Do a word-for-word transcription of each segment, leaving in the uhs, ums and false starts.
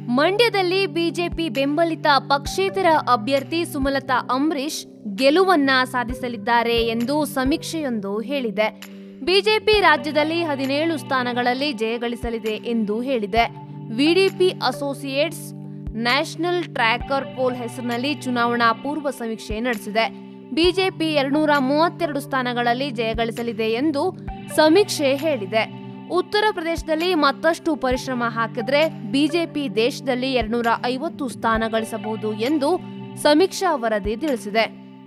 ಮಂಡ್ಯದಲ್ಲಿ ಬಿಜೆಪಿ ಬೆಂಬಲಿತ ಪಕ್ಷೇತರ ಅಭ್ಯರ್ಥಿ ಸುಮಲತಾ ಅಂಬರೀಶ್ ಗೆಲುವನ್ನ ಸಾಧಿಸಲಿದ್ದಾರೆ ಎಂದು ಸಮೀಕ್ಷೆಯೊಂದು ಹೇಳಿದೆ. ಬಿಜೆಪಿ ರಾಜ್ಯದಲ್ಲಿ ಹದಿನೇಳು ಸ್ಥಾನಗಳಲ್ಲಿ ಜಯಗಳಿಸಲಿದೆ ಎಂದು ಹೇಳಿದೆ. VDP associates national tracker poll ಹೆಸರಿನಲ್ಲಿ ಚುನಾವಣಾ ಪೂರ್ವ ಸಮೀಕ್ಷೆ ನಡೆಸಿದೆ. ಬಿಜೆಪಿ ಎರಡ್ನೂರ ಮೂವತ್ತೆರಡು ಸ್ಥಾನಗಳಲ್ಲಿ ಜಯಗಳಿಸಲಿದೆ ಎಂದು ಸಮೀಕ್ಷೆ ಹೇಳಿದೆ. ಉತ್ತರ ಪ್ರದೇಶದಲ್ಲಿ ಮತ್ತಷ್ಟು ಪರಿಶ್ರಮ ಹಾಕಿದ್ರೆ ಬಿಜೆಪಿ ದೇಶದಲ್ಲಿ ಎರಡ್ನೂರ ಐವತ್ತು ಸ್ಥಾನ ಗಳಿಸಬಹುದು ಎಂದು ಸಮೀಕ್ಷಾ ವರದಿ ತಿಳಿಸಿದೆ.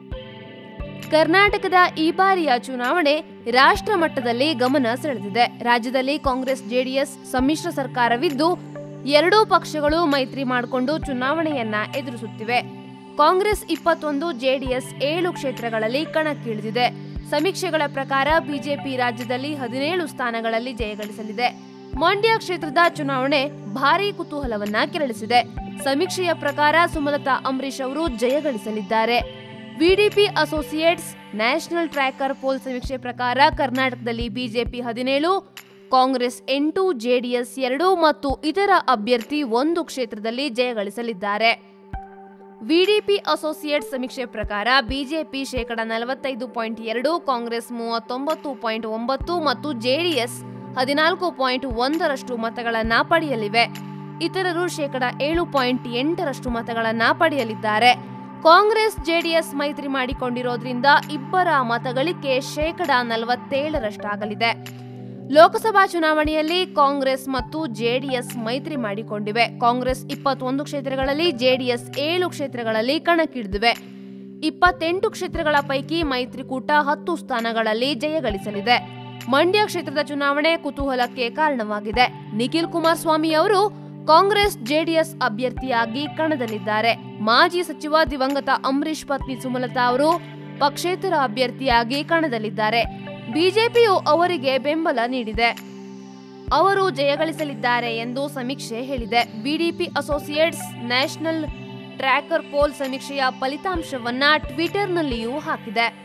ಕರ್ನಾಟಕದ ಈ ಬಾರಿಯ ಚುನಾವಣೆ ರಾಷ್ಟ್ರ ಮಟ್ಟದಲ್ಲಿ ಗಮನ ಸೆಳೆದಿದೆ. ರಾಜ್ಯದಲ್ಲಿ ಕಾಂಗ್ರೆಸ್ ಜೆಡಿಎಸ್ ಸಮ್ಮಿಶ್ರ ಸರ್ಕಾರವಿದ್ದು ಎರಡೂ ಪಕ್ಷಗಳು ಮೈತ್ರಿ ಮಾಡಿಕೊಂಡು ಚುನಾವಣೆಯನ್ನ ಎದುರಿಸುತ್ತಿವೆ. ಕಾಂಗ್ರೆಸ್ ಇಪ್ಪತ್ತೊಂದು, ಜೆಡಿಎಸ್ ಏಳು ಕ್ಷೇತ್ರಗಳಲ್ಲಿ ಕಣಕ್ಕಿಳಿದಿದೆ. ಸಮೀಕ್ಷೆಗಳ ಪ್ರಕಾರ ಬಿಜೆಪಿ ರಾಜ್ಯದಲ್ಲಿ ಹದಿನೇಳು ಸ್ಥಾನಗಳಲ್ಲಿ ಜಯಗಳಿಸಲಿದೆ. ಮಂಡ್ಯ ಕ್ಷೇತ್ರದ ಚುನಾವಣೆ ಭಾರೀ ಕುತೂಹಲವನ್ನ ಕೆರಳಿಸಿದೆ. ಸಮೀಕ್ಷೆಯ ಪ್ರಕಾರ ಸುಮಲತಾ ಅಂಬರೀಶ್ ಅವರು ಜಯಗಳಿಸಲಿದ್ದಾರೆ. VDP associates national tracker poll ಸಮೀಕ್ಷೆ ಪ್ರಕಾರ ಕರ್ನಾಟಕದಲ್ಲಿ ಬಿಜೆಪಿ ಹದಿನೇಳು, ಕಾಂಗ್ರೆಸ್ ಎಂಟು, ಜೆಡಿಎಸ್ ಎರಡು ಮತ್ತು ಇತರ ಅಭ್ಯರ್ಥಿ ಒಂದು ಕ್ಷೇತ್ರದಲ್ಲಿ ಜಯಗಳಿಸಲಿದ್ದಾರೆ. ವಿಡಿಪಿ ಅಸೋಸಿಯೇಟ್ಸ್ ಸಮೀಕ್ಷೆ ಪ್ರಕಾರ ಬಿಜೆಪಿ ಶೇಕಡ ನಲವತ್ತೈದು ಪಾಯಿಂಟ್ ಎರಡು, ಕಾಂಗ್ರೆಸ್ ಮೂವತ್ತೊಂಬತ್ತು ಪಾಯಿಂಟ್ ಒಂಬತ್ತು ಮತ್ತು ಜೆಡಿಎಸ್ ಹದಿನಾಲ್ಕು ಪಾಯಿಂಟ್ ಒಂದರಷ್ಟು ಮತಗಳನ್ನ ಪಡೆಯಲಿವೆ. ಇತರರು ಶೇಕಡ ಏಳು ಪಾಯಿಂಟ್ ಎಂಟರಷ್ಟು ಮತಗಳನ್ನ ಪಡೆಯಲಿದ್ದಾರೆ. ಕಾಂಗ್ರೆಸ್ ಜೆಡಿಎಸ್ ಮೈತ್ರಿ ಮಾಡಿಕೊಂಡಿರೋದ್ರಿಂದ ಇಬ್ಬರ ಮತಗಳಿಕೆ ಶೇಕಡ ನಲವತ್ತೇಳರಷ್ಟಾಗಲಿದೆ. ಲೋಕಸಭಾ ಚುನಾವಣೆಯಲ್ಲಿ ಕಾಂಗ್ರೆಸ್ ಮತ್ತು ಜೆಡಿಎಸ್ ಮೈತ್ರಿ ಮಾಡಿಕೊಂಡಿವೆ. ಕಾಂಗ್ರೆಸ್ ಇಪ್ಪತ್ತೊಂದು ಕ್ಷೇತ್ರಗಳಲ್ಲಿ, ಜೆಡಿಎಸ್ ಏಳು ಕ್ಷೇತ್ರಗಳಲ್ಲಿ ಕಣಕ್ಕಿಳಿದಿವೆ. ಇಪ್ಪತ್ತೆಂಟು ಕ್ಷೇತ್ರಗಳ ಪೈಕಿ ಮೈತ್ರಿಕೂಟ ಹತ್ತು ಸ್ಥಾನಗಳಲ್ಲಿ ಜಯಗಳಿಸಲಿದೆ. ಮಂಡ್ಯ ಕ್ಷೇತ್ರದ ಚುನಾವಣೆ ಕುತೂಹಲಕ್ಕೆ ಕಾರಣವಾಗಿದೆ. ನಿಖಿಲ್ ಕುಮಾರಸ್ವಾಮಿ ಅವರು ಕಾಂಗ್ರೆಸ್ ಜೆಡಿಎಸ್ ಅಭ್ಯರ್ಥಿಯಾಗಿ ಕಣದಲ್ಲಿದ್ದಾರೆ. ಮಾಜಿ ಸಚಿವ ದಿವಂಗತ ಅಂಬರೀಶ್ ಪತ್ನಿ ಸುಮಲತಾ ಅವರು ಪಕ್ಷೇತರ ಅಭ್ಯರ್ಥಿಯಾಗಿ ಕಣದಲ್ಲಿದ್ದಾರೆ. ಬಿಜೆಪಿಯು ಅವರಿಗೆ ಬೆಂಬಲ ನೀಡಿದೆ. ಅವರು ಜಯಗಳಿಸಲಿದ್ದಾರೆ ಎಂದು ಸಮೀಕ್ಷೆ ಹೇಳಿದೆ. VDP associates national tracker poll ಸಮೀಕ್ಷೆಯ ಫಲಿತಾಂಶವನ್ನ ಟ್ವಿಟರ್ನಲ್ಲಿಯೂ ಹಾಕಿದೆ.